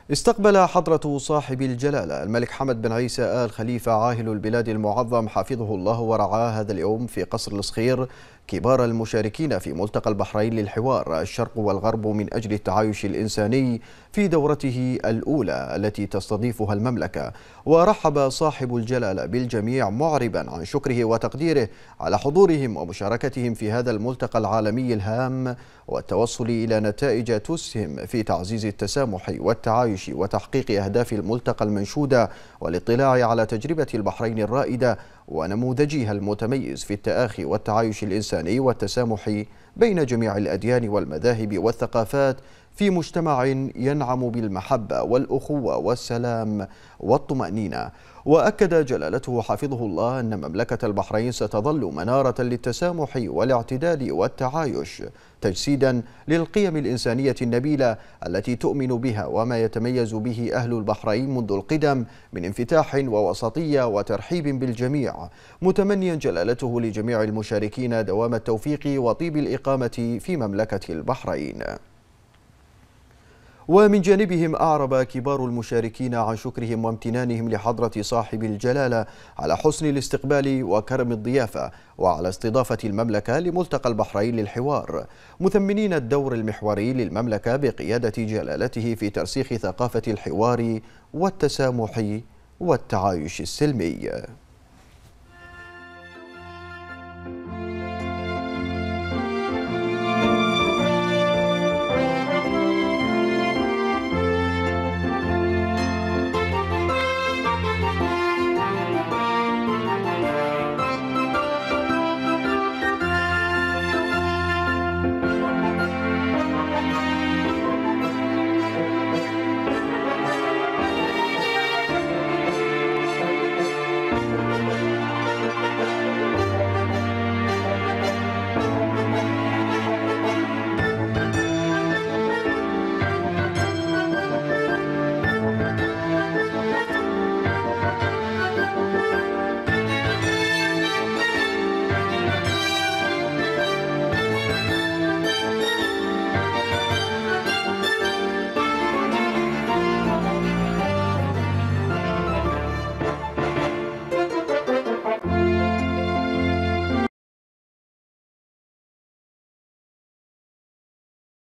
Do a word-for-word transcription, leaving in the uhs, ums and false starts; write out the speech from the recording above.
استقبل حضرة صاحب الجلالة الملك حمد بن عيسى آل خليفة عاهل البلاد المعظم حفظه الله ورعاه هذا اليوم في قصر الصخير كبار المشاركين في ملتقى البحرين للحوار الشرق والغرب من أجل التعايش الإنساني في دورته الأولى التي تستضيفها المملكة. ورحب صاحب الجلالة بالجميع معربا عن شكره وتقديره على حضورهم ومشاركتهم في هذا الملتقى العالمي الهام والتوصل إلى نتائج تسهم في تعزيز التسامح والتعايش وتحقيق أهداف الملتقى المنشودة والاطلاع على تجربة البحرين الرائدة ونموذجها المتميز في التآخي والتعايش الإنساني والتسامح بين جميع الأديان والمذاهب والثقافات في مجتمع ينعم بالمحبة والأخوة والسلام والطمأنينة. وأكد جلالته حفظه الله أن مملكة البحرين ستظل منارة للتسامح والاعتدال والتعايش، تجسيدا للقيم الإنسانية النبيلة التي تؤمن بها وما يتميز به أهل البحرين منذ القدم من انفتاح ووسطية وترحيب بالجميع، متمنيا جلالته لجميع المشاركين دوام التوفيق وطيب الإقامة في مملكة البحرين. ومن جانبهم أعرب كبار المشاركين عن شكرهم وامتنانهم لحضرة صاحب الجلالة على حسن الاستقبال وكرم الضيافة وعلى استضافة المملكة لملتقى البحرين للحوار، مثمنين الدور المحوري للمملكة بقيادة جلالته في ترسيخ ثقافة الحوار والتسامح والتعايش السلمي.